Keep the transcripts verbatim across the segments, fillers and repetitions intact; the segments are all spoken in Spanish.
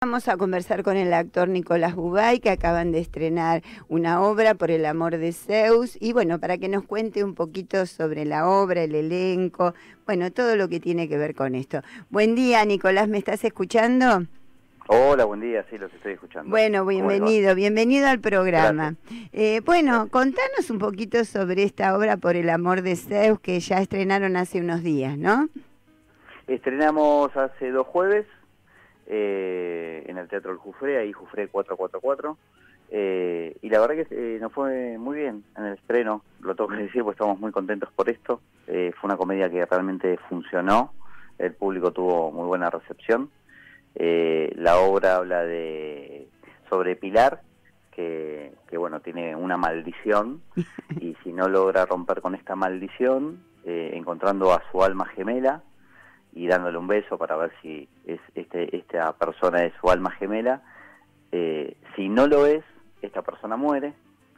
Vamos a conversar con el actor Nicolás Bubay, que acaban de estrenar una obra, Por el amor de Zeus, y bueno, para que nos cuente un poquito sobre la obra, el elenco, bueno, todo lo que tiene que ver con esto. Buen día, Nicolás, ¿me estás escuchando? Hola, buen día, sí, los estoy escuchando. Bueno, bienvenido, bienvenido al programa. Eh, bueno, Gracias. Contanos un poquito sobre esta obra, Por el amor de Zeus, que ya estrenaron hace unos días, ¿no? Estrenamos hace dos jueves eh, en el Teatro El Jufré, ahí Jufré cuatrocientos cuarenta y cuatro, eh, y la verdad que eh, nos fue muy bien en el estreno, lo tengo que decir, pues estamos muy contentos por esto. Eh, fue una comedia que realmente funcionó, el público tuvo muy buena recepción. Eh, la obra habla de sobre Pilar, que, que bueno, tiene una maldición, y si no logra romper con esta maldición, eh, encontrando a su alma gemela y dándole un beso para ver si es este esta persona es su alma gemela, eh, si no lo es, esta persona muere,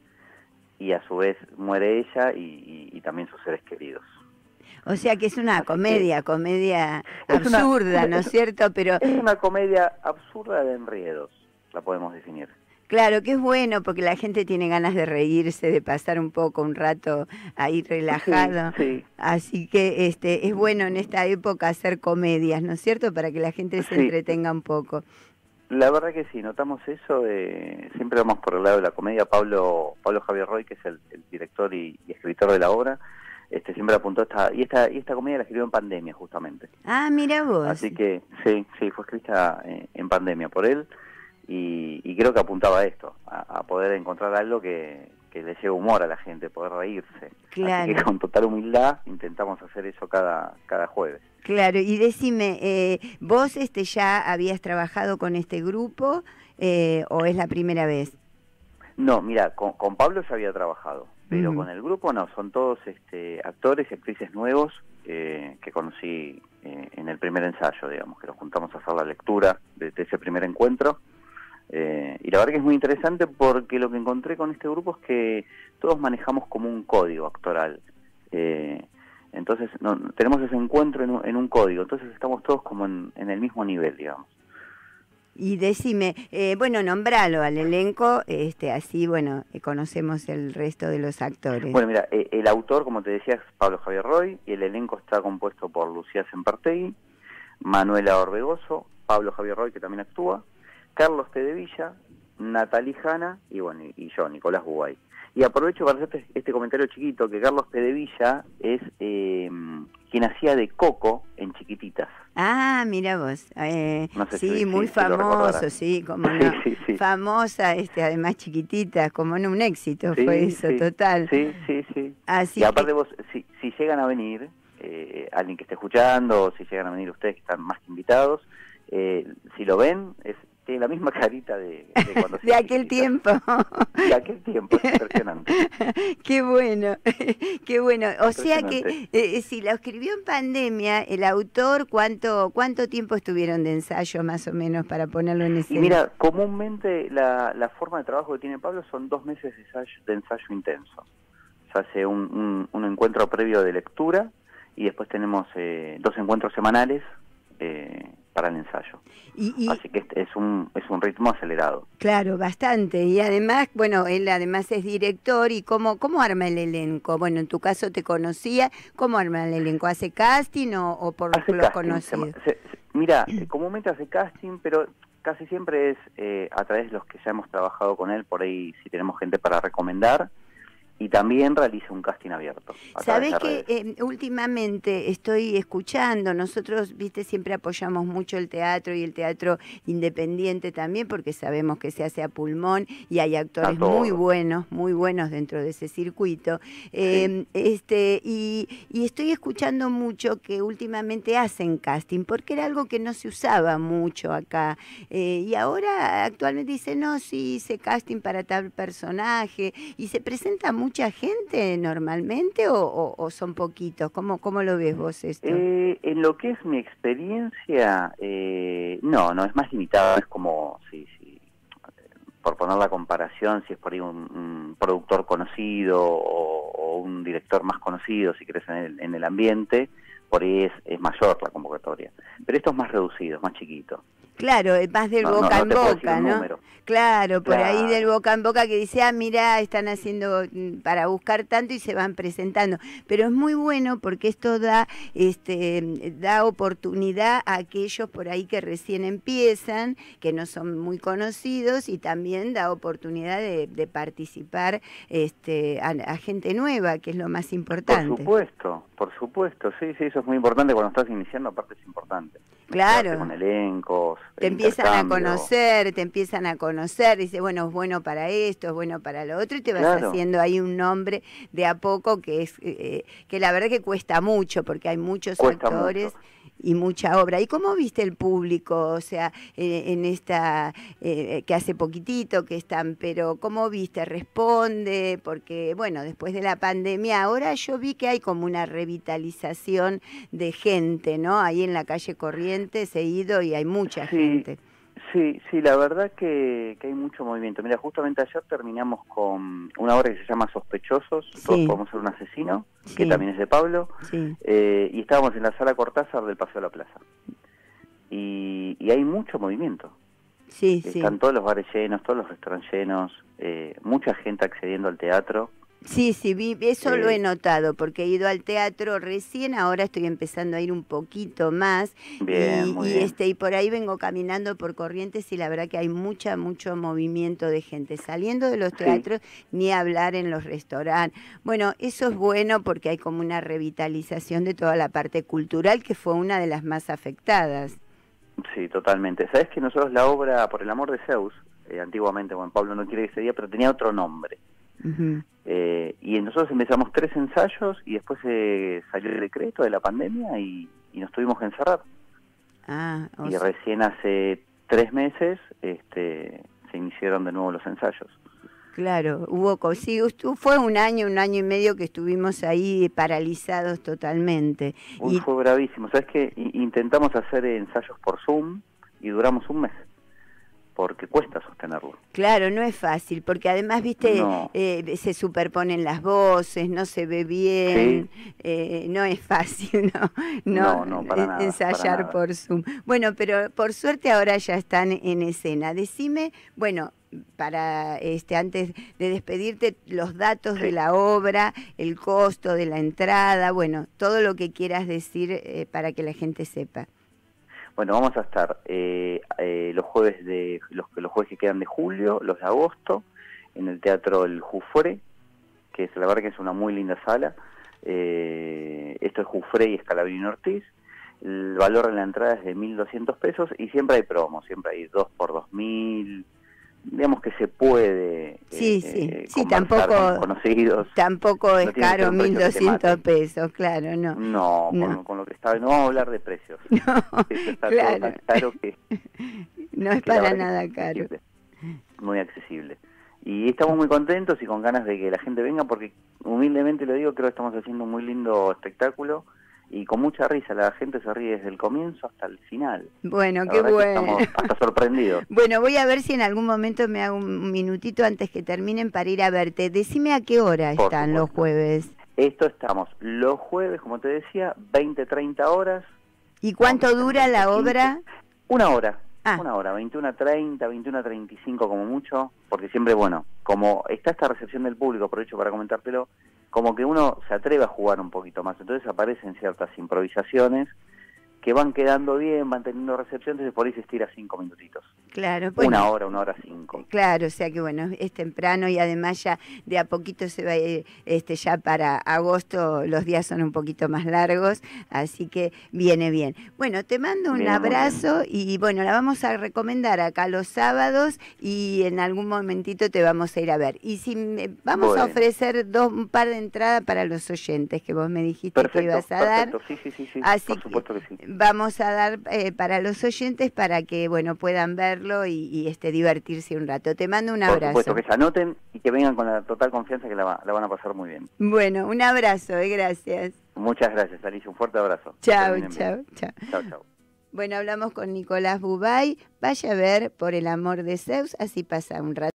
y a su vez muere ella y, y, y también sus seres queridos. O sea que es una Así comedia, que, comedia es una- absurda, una- ¿no es cierto? Pero Es una comedia absurda de enredos, la podemos definir. claro que es bueno porque la gente tiene ganas de reírse, de pasar un poco, un rato ahí Sí, relajado. sí, Así que este es bueno en esta época hacer comedias, ¿no es cierto? Para que la gente se sí. entretenga un poco. La verdad que sí, notamos eso, eh, siempre vamos por el lado de la comedia. Pablo Pablo Javier Roy, que es el, el director y, y escritor de la obra, este siempre apuntó esta y esta y esta comedia la escribió en pandemia justamente. Ah, mira vos. Así que sí, sí, fue escrita eh, en pandemia por él, y, y creo que apuntaba a esto, a, a poder encontrar algo que, que le lleve humor a la gente, poder reírse. Claro. Así que con total humildad intentamos hacer eso cada, cada jueves. Claro, y decime, eh, ¿vos este ya habías trabajado con este grupo eh, o es la primera vez? No, mira, con, con Pablo ya había trabajado, pero Ujú. con el grupo no, son todos este, actores y actrices nuevos eh, que conocí eh, en el primer ensayo, digamos, que nos juntamos a hacer la lectura de, de ese primer encuentro. Eh, y la verdad que es muy interesante porque lo que encontré con este grupo es que todos manejamos como un código actoral. Eh, entonces no, tenemos ese encuentro en un, en un código, entonces estamos todos como en, en el mismo nivel, digamos. Y decime, eh, bueno, nombralo al elenco, este, así, bueno, eh, conocemos el resto de los actores. Bueno, mira, eh, el autor, como te decía, es Pablo Javier Roy, y el elenco está compuesto por Lucía Sempertegui, Manuela Orbegoso, Pablo Javier Roy, que también actúa, Carlos Tedevilla, Natalie Jana y bueno, y, y yo, Nicolás Bubay. Y aprovecho para hacerte este comentario chiquito, que Carlos Tedevilla es eh, quien hacía de Coco en Chiquititas. Ah, mira vos, eh, No sé sí, si, muy si, si lo famoso, recordarás. sí, como Sí, no, sí, sí. famosa, este, además chiquitita, como no, un éxito Sí, fue eso, sí, total. sí, sí, sí. Así Y aparte que, vos, si, si llegan a venir, eh, alguien que esté escuchando, o si llegan a venir ustedes que están más que invitados, eh, si lo ven, es tiene la misma carita de, de cuando de aquel tiempo. De aquel tiempo, es impresionante. Qué bueno, qué bueno. O sea que Impresionante. eh, si la escribió en pandemia, el autor, ¿cuánto cuánto tiempo estuvieron de ensayo más o menos para ponerlo en Y escena? mira, comúnmente la, la forma de trabajo que tiene Pablo son dos meses de ensayo, de ensayo intenso. Se hace un, un, un encuentro previo de lectura y después tenemos eh, dos encuentros semanales eh, para el ensayo. Y, y, Así que este es un es un ritmo acelerado. claro, bastante. Y además, bueno, él además es director. ¿Y cómo, cómo arma el elenco? Bueno, en tu caso te conocía. ¿Cómo arma el elenco? ¿Hace casting o, o por Hace los casting. Se, conocidos? se, mira, comúnmente hace casting, pero casi siempre es eh, a través de los que ya hemos trabajado con él, por ahí si tenemos gente para recomendar. Y también realiza un casting abierto. Sabés que eh, últimamente estoy escuchando, nosotros, viste, siempre apoyamos mucho el teatro y el teatro independiente también, porque sabemos que se hace a pulmón y hay actores muy buenos, muy buenos dentro de ese circuito. Eh, sí. este y, y estoy escuchando mucho que últimamente hacen casting, porque era algo que no se usaba mucho acá. Eh, y ahora actualmente dicen, no, sí, hice casting para tal personaje, y se presenta mucho. ¿Mucha gente normalmente o, o, o son poquitos? ¿Cómo, ¿Cómo lo ves vos esto? Eh, en lo que es mi experiencia, eh, no, no, es más limitado, es como, sí, sí, por poner la comparación, si es por ahí un, un productor conocido o, o un director más conocido, si querés, en el, en el ambiente, por ahí es, es mayor la convocatoria. Pero esto es más reducido, es más chiquito. Claro, es más del No, no, boca no en te puedo decir boca, un ¿no? número. Claro, por ahí Claro. del boca en boca que dice, ah, mira, están haciendo mm, para buscar tanto y se van presentando. Pero es muy bueno porque esto da, este, da oportunidad a aquellos por ahí que recién empiezan, que no son muy conocidos, y también da oportunidad de, de participar este, a, a gente nueva, que es lo más Por importante. supuesto, por supuesto, sí, sí, eso es muy importante cuando estás iniciando, aparte es importante. Claro. Mezclarte con elencos, Te empiezan a intercambio. conocer, te empiezan a conocer, dice, bueno, es bueno para esto, es bueno para lo otro, y te vas Claro. haciendo ahí un nombre de a poco que es eh, que la verdad que cuesta mucho, porque hay muchos Cuesta actores mucho. y mucha obra. ¿Y cómo viste el público? O sea, eh, en esta, eh, que hace poquitito que están, pero ¿cómo viste? ¿Responde? Porque, bueno, después de la pandemia, ahora yo vi que hay como una revitalización de gente, ¿no? Ahí en la calle Corrientes he ido y hay mucha Sí, gente. sí, sí, la verdad que, que hay mucho movimiento. Mira, justamente ayer terminamos con una obra que se llama Sospechosos, Sí. Todos podemos ser un asesino, Sí. que también es de Pablo, Sí. eh, y estábamos en la sala Cortázar del Paseo de la Plaza. Y, y hay mucho movimiento. Sí, sí. Están todos los bares llenos, todos los restaurantes llenos, eh, mucha gente accediendo al teatro. Sí, sí, vi, eso Eh, lo he notado, porque he ido al teatro recién, ahora estoy empezando a ir un poquito más, Bien, y, muy y bien. este y por ahí vengo caminando por Corrientes y la verdad que hay mucha, mucho movimiento de gente, saliendo de los Sí. teatros, ni hablar en los restaurantes. Bueno, eso es bueno porque hay como una revitalización de toda la parte cultural, que fue una de las más afectadas. Sí, totalmente. Sabes que nosotros la obra Por el amor de Zeus, eh, antiguamente, bueno, Pablo no quiere que se diga, pero tenía otro nombre. Uh-huh. Eh, y nosotros empezamos tres ensayos y después eh, salió el decreto de la pandemia y, y nos tuvimos que encerrar. Ah, o Y sea, recién hace tres meses este, se iniciaron de nuevo los ensayos. claro, hubo co- sí, estu- fue un año, un año y medio que estuvimos ahí paralizados totalmente. Uy, Y fue bravísimo. ¿Sabes qué? I- intentamos hacer ensayos por Zoom y duramos un mes, porque cuesta sostenerlo. claro, no es fácil, porque además, viste, No. eh, se superponen las voces, no se ve bien, eh, no es fácil, ¿no? No, no, para en- nada, ensayar para nada. por Zoom. Bueno, pero por suerte ahora ya están en escena. Decime, bueno, para este antes de despedirte, los datos Sí. de la obra, el costo de la entrada, bueno, todo lo que quieras decir eh, para que la gente sepa. Bueno, vamos a estar eh, eh, los jueves de los, los jueves que quedan de julio, los de agosto, en el Teatro El Jufré, que es la verdad que es una muy linda sala. Eh, esto es Jufré y Scalabrini Ortiz. El valor de la entrada es de mil doscientos pesos y siempre hay promos, siempre hay dos por dos mil. Digamos que se puede Sí, eh, sí, eh, sí, conversar tampoco, con los conocidos. tampoco es No tiene que ser caro un precio mil que te doscientos mate. pesos, claro, no. No, No. Con, con lo que está, no vamos a hablar de precios. No, Eso está claro. todo tan caro que, No es que la para verdad que nada es caro. accesible, muy accesible. Y estamos muy contentos y con ganas de que la gente venga porque humildemente lo digo, creo que estamos haciendo un muy lindo espectáculo y con mucha risa, la gente se ríe desde el comienzo hasta el final. Bueno, La qué verdad que bueno. estamos hasta sorprendidos. Bueno, voy a ver si en algún momento me hago un minutito antes que terminen para ir a verte. Decime a qué hora Por están los supuesto. jueves. Esto estamos los jueves, como te decía, veinte, treinta horas. ¿Y cuánto Vamos a dura la veinte, obra? Una hora, Ah. una hora, veintiuno treinta, veintiuno treinta y cinco como mucho, porque siempre, bueno, como está esta recepción del público, aprovecho para comentártelo, como que uno se atreve a jugar un poquito más, entonces aparecen ciertas improvisaciones que van quedando bien, van teniendo recepción, entonces por ahí se estira cinco minutitos. Claro, bueno. Una hora, una hora cinco. Claro, o sea que bueno, es temprano y además ya de a poquito se va a ir, este, ya para agosto los días son un poquito más largos, así que viene bien. Bueno, te mando un Viene muy abrazo y bueno, la vamos a recomendar acá los sábados y en algún momentito te vamos a ir a ver. Y si me- vamos Bueno. a ofrecer dos, un par de entradas para los oyentes que vos me dijiste Perfecto, que ibas a dar. perfecto, sí, sí, sí, sí, Así por supuesto que sí. vamos a dar eh, para los oyentes para que bueno puedan verlo y, y este divertirse un rato. Te mando un Por abrazo. supuesto, que se anoten y que vengan con la total confianza que la, va- la van a pasar muy bien. Bueno, un abrazo, eh, gracias. Muchas gracias, Alicia, un fuerte abrazo. Que Chao, terminen bien. chao, chao. Chao, chao. Bueno, hablamos con Nicolás Bubay. Vaya a ver Por el amor de Zeus, así pasa un rato.